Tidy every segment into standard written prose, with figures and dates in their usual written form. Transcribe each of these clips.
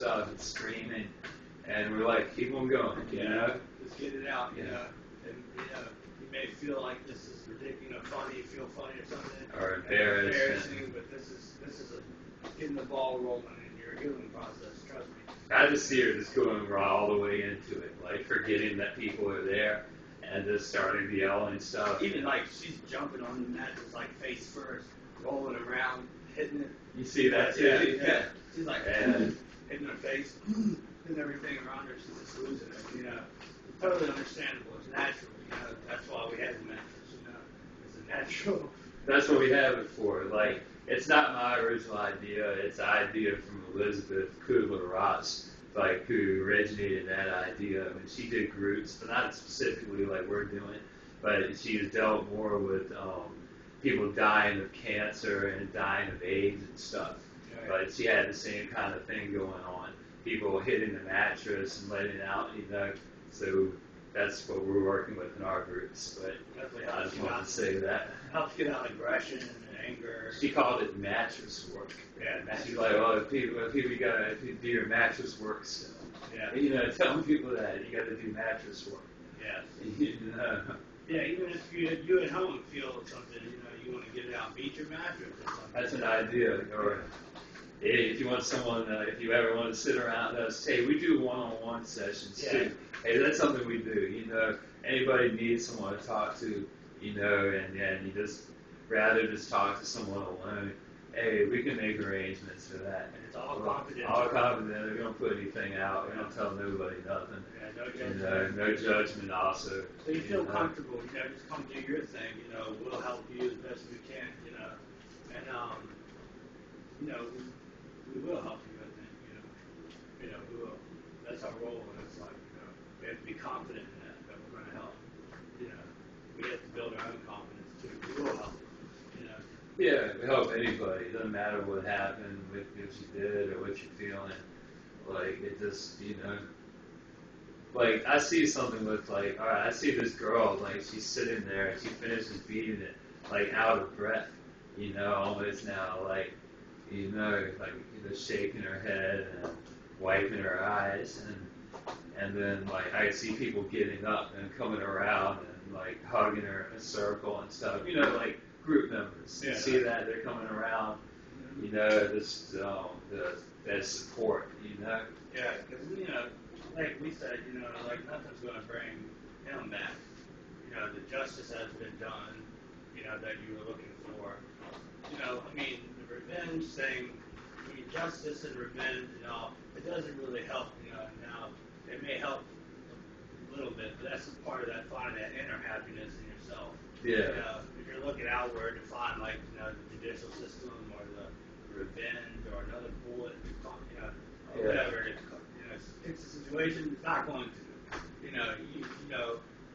stuff and screaming, and we're like, keep on going, you know? Just get it out, you know. And, you know, you may feel like this is ridiculous, you know, funny, feel funny or something. Or embarrassing, but this is getting the ball rolling in your healing process, trust me. I just see her just going all the way into it, like forgetting that people are there and just starting to yell and stuff. Even like she's jumping on the mattress like face first, rolling around, hitting it. You see that too? Yeah. She's like hitting her face and everything around her. She's just losing it, you know. It's totally understandable. It's natural, you know. That's why we have the mattress, you know. It's a natural. That's what we have it for. Like, it's not my original idea. It's an idea from Elizabeth Kubler-Ross, like, who originated that idea. I mean, she did groups, but not specifically like we're doing. But she has dealt more with people dying of cancer and dying of AIDS and stuff. Right. But she had the same kind of thing going on. People hitting the mattress and letting it out, you know. So that's what we're working with in our groups. But I just wanted to say that. Helps get out aggression and anger. She called it mattress work. Yeah, she's like, well, people you gotta do your mattress work still. Yeah. You know, telling people that you gotta do mattress work. Yeah. You know. Yeah, even if you at home feel something, you know, you want to get it out, beat your mattress or something. That's an idea. Or if you want someone, if you ever want to sit around us, hey, we do one-on-one sessions too. Hey, that's something we do. You know, anybody needs someone to talk to, you know, and you just rather just talk to someone alone. Hey, we can make arrangements for that. And it's all confidential. All confidential. We don't put anything out. We don't tell nobody nothing. Yeah, no judgment. No judgment also. So you feel comfortable. You know, just come do your thing. You know, we'll help you as best we can. You know, and you know, we will help you. I think. You know, we will. That's our role. And it's like, you know, we have to be confident in that we're going to help. You know, we have to build our own confidence too. We will help. Yeah, we help anybody. It doesn't matter what happened, what you did, or what you're feeling. Like, it just, you know, like, I see something with, like, all right, I see this girl, like, she's sitting there, and she finishes beating it, like, out of breath, you know, almost now, like, you know, shaking her head and wiping her eyes, and then, like, I see people getting up and coming around and, like, hugging her in a circle and stuff, you know, like, group members. You see that they're coming around, you know, this that support, you know. Yeah, because you know, like we said, you know, like nothing's going to bring him back. You know, the justice has been done. You know that you were looking for. You know, I mean, the revenge thing. I mean, justice and revenge, you know, it doesn't really help. You know, now it may help a little bit, but that's a part of that finding that inner happiness in yourself. Yeah. You know, if you're looking outward to find, like, you know, the judicial system or the revenge or another bullet, you know, or whatever, you know, fix the situation, it's not going to. You know, you know,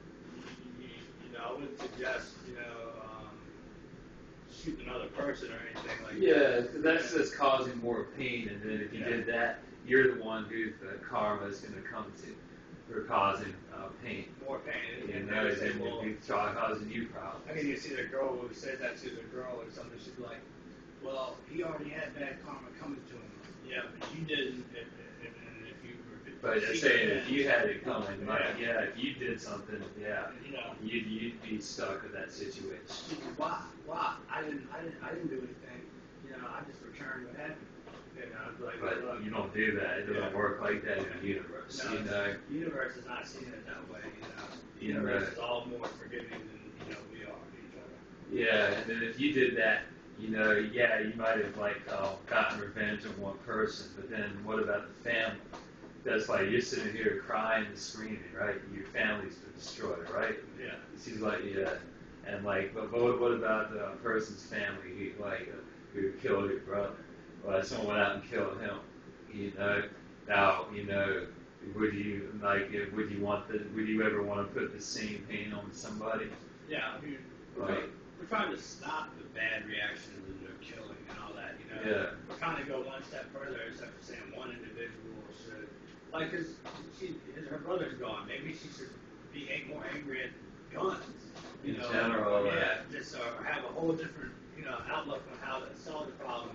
I wouldn't suggest, you know, shoot another person or anything like that. Yeah, because that's just causing more pain, and then if you did that, you're the one who the karma is going to come to for causing pain. More pain. And that is causing you problems. I mean, you see the girl who said that to the girl or something, she'd be like, well, he already had bad karma coming to him. Yeah, but you didn't. And if you were... But I'm saying, if you had it coming, if you did something, you know, you'd be stuck with that situation. Why? I didn't do anything. You know, I just returned what happened. You know, like, but look, you don't do that. It doesn't work like that in the universe. No, you know, the universe is not seeing it that way. You know, the universe is all more forgiving than, you know, we are to each other. Yeah, and then if you did that, you know, you might have gotten revenge on one person, but then what about the family? That's like you're sitting here crying and screaming, right? Your family's been destroyed, right? Yeah. She's like, and like, but what about the person's family who killed your brother? Well, someone went out and killed him. You know, now, you know, would you ever want to put the same pain on somebody? Yeah, I mean, we're trying to stop the bad reactions and the killing and all that. You know, we're trying to go one step further instead of saying one individual should, like, because her brother's gone. Maybe she should be more angry at guns. You know, general, just or have a whole different, you know, outlook on how to solve the problem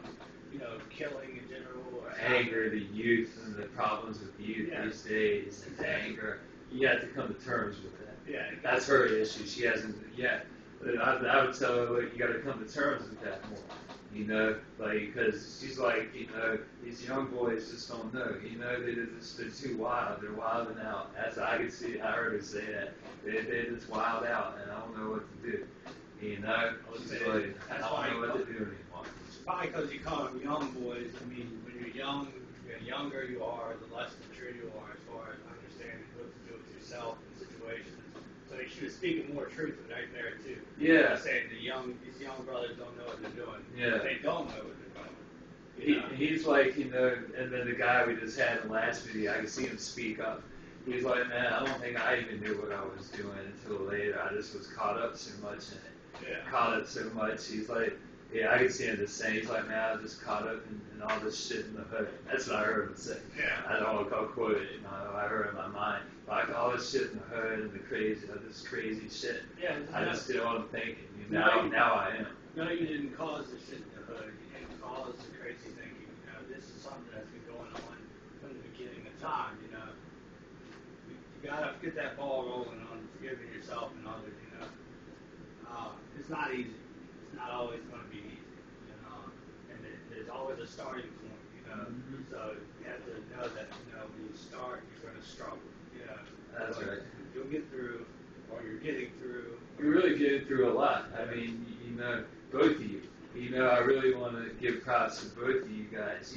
killing in general, or anger, the youth, and the problems with youth these days, and anger. You have to come to terms with that. Yeah, that's her issue. She hasn't yet. But I would tell her, look, you got to come to terms with that more. Because she's like, these young boys just don't know. They're too wild. They're wilding out. As I could see, I heard her say that. They're just wild out, and I don't know what to do. She's like, I don't know what to do anymore. It's probably because you call them young boys. I mean, when you're young, the younger you are, the less mature you are as far as understanding what to do with yourself in situations. So she was speaking more truth right there too. Yeah. Saying these young brothers don't know what they're doing. Yeah. They don't know what they're doing. He's like, and then the guy we just had in the last video, I could see him speak up. He's like, man, I don't think I even knew what I was doing until later. I just was caught up so much in it. Yeah. Caught up so much. He's like, I could see him just saying, he's like, man, I was just caught up in all this shit in the hood. That's what I heard him say. Yeah. I don't know if I'll quote it. I heard it in my mind. Like all this shit in the hood and this crazy shit. Yeah. I just did what I'm thinking. Now I am. No, you didn't cause the shit in the hood. You didn't cause the crazy thinking. This is something that's been going on from the beginning of time. You gotta get that ball rolling on forgiving yourself and others. It's not easy. It's not always going to be easy. And there's always a starting point. Mm-hmm. So you have to know that when you start, you're going to struggle. That's right. You'll get through, or you're getting through. You're really getting through a lot. I mean, both of you. I really want to give props to both of you guys.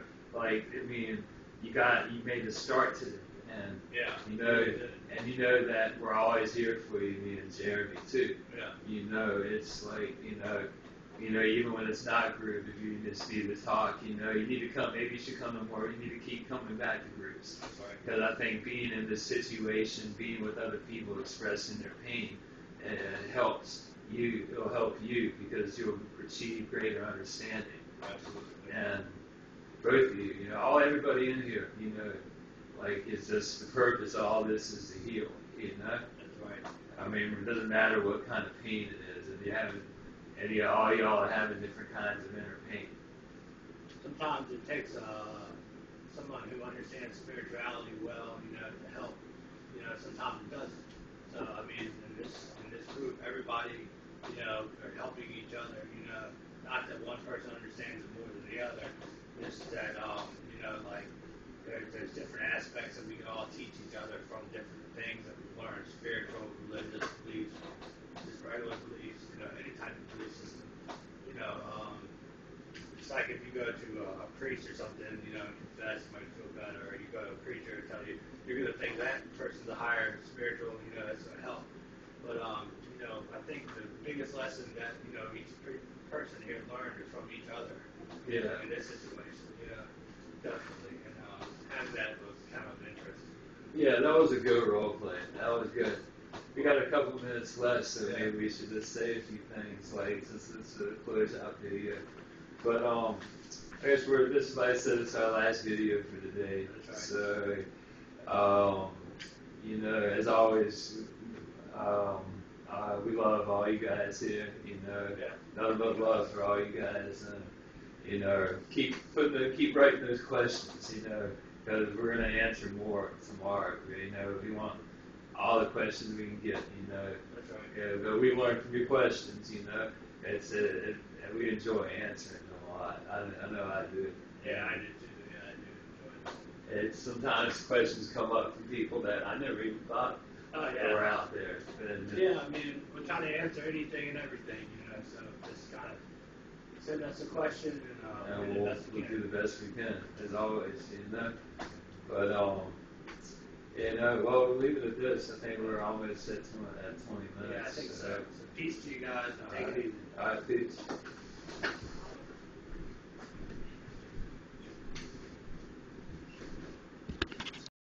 You made the start to it, and that we're always here for you, me and Jeremy too. Yeah. It's like even when it's not group, if you just need to talk, you need to come. Maybe you should come to more. You need to keep coming back to groups. Because I think being in this situation, being with other people expressing their pain, helps you. It'll help you because you'll achieve greater understanding. Absolutely. And both of you, everybody in here, it's just the purpose of all this is to heal. That's right. I mean, it doesn't matter what kind of pain it is. If you haven't, all y'all are having different kinds of inner pain. Sometimes it takes someone who understands spirituality well, to help. Sometimes it doesn't. So I mean, in this group, everybody, are helping each other. Not that one person understands it more than the other. Just that there's different aspects that we can all teach each other from different things that we've learned: spiritual, religious beliefs, just regular beliefs. Any type of belief system. It's like if you go to a priest or something, and confess, you might feel better, or you go to a preacher and tell you you're going to think that person's a higher spiritual, it's going to help. But I think the biggest lesson that each person here learned is from each other. Yeah. In this situation, definitely, and having that was kind of interesting. Yeah, that was a good role play. That was good. We got a couple minutes left, so maybe we should just say a few things, since it's a close-out video. But I guess like I said, it's our last video for today. That's right. So, as always, we love all you guys here. Nothing but love for all you guys, and keep writing those questions. Because we're gonna answer more tomorrow. We want all the questions we can get. That's right. Yeah, but we learn from your questions. We enjoy answering them a lot. I know I do. Yeah, I do too. Yeah, I do enjoy it. Sometimes questions come up from people that I never even thought were out there. I mean, we're trying to answer anything and everything, so just kind of send us a question and we'll do the best we can, as always, But, well, we'll leave it at this. I think we're almost at 20 minutes. Yeah, I think so. So peace to you guys, and take it easy. All right, peace.